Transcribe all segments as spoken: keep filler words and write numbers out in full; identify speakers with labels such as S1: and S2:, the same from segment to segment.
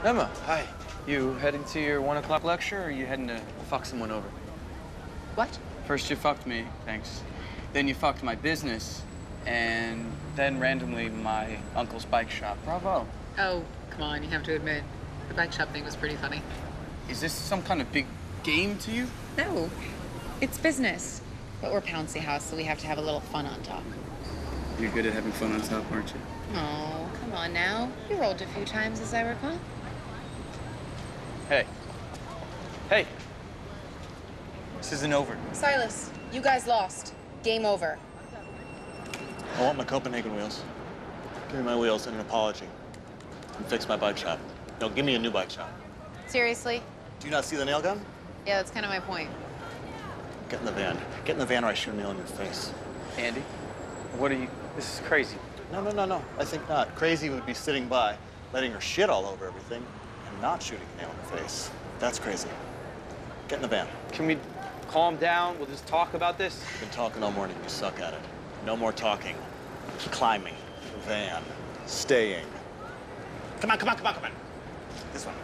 S1: Emma, hi. You heading to your one o'clock lecture, or are you heading to fuck someone over?
S2: What?
S1: First you fucked me, thanks. Then you fucked my business, and then randomly my uncle's bike shop. Bravo.
S2: Oh, come on, you have to admit, the bike shop thing was pretty funny.
S1: Is this some kind of big game to you?
S2: No, it's business. But we're Pouncy House, so we have to have a little fun on top.
S1: You're good at having fun on top, aren't you?
S2: Oh, come on now. You rolled a few times, as I recall.
S1: Hey. Hey. This isn't over.
S3: Silas, you guys lost. Game over.
S4: I want my Copenhagen wheels. Give me my wheels and an apology. And fix my bike shop. No, give me a new bike shop.
S3: Seriously?
S4: Do you not see the nail gun?
S3: Yeah, that's kind of my point.
S4: Get in the van. Get in the van or I shoot a nail in your face.
S1: Andy, what are you... This is crazy.
S4: No, no, no, no. I think not. Crazy would be sitting by, letting her shit all over everything, and not shooting a nail in her face. That's crazy. Get in the van.
S1: Can we calm down? We'll just talk about this?
S4: You've been talking all morning. You suck at it. No more talking. Climbing. The van. Staying. Come on, come on, come on, come on. This one.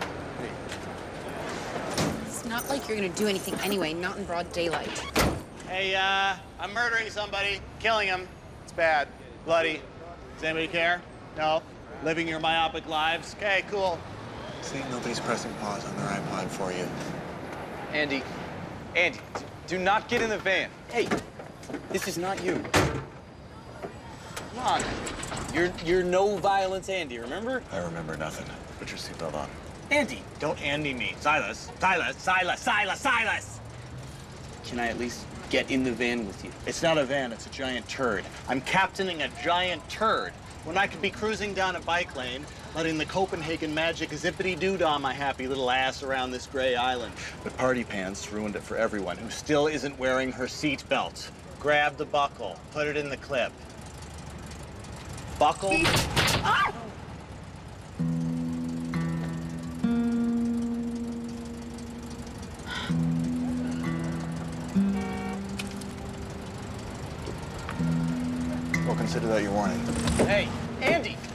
S3: It's not like you're gonna do anything anyway, not in broad daylight.
S4: Hey, uh, I'm murdering somebody, killing him. It's bad. Bloody. Does anybody care? No? Living your myopic lives? Okay, cool.
S5: See, nobody's pressing pause on their iPod for you.
S1: Andy, Andy, do not get in the van. Hey, this is not you. Come on. You're, you're no violence Andy, remember?
S5: I remember nothing. Put your seatbelt on.
S1: Andy.
S4: Don't Andy me. Silas. Silas. Silas. Silas. Silas.
S1: Can I at least get in the van with you?
S4: It's not a van, it's a giant turd. I'm captaining a giant turd when I could be cruising down a bike lane, letting the Copenhagen magic zippity-doo-dah my happy little ass around this gray island. But Party Pants ruined it for everyone who still isn't wearing her seatbelt. Grab the buckle, put it in the clip. Buckle. Ah!
S5: We'll consider that your warning.
S1: Hey, Andy!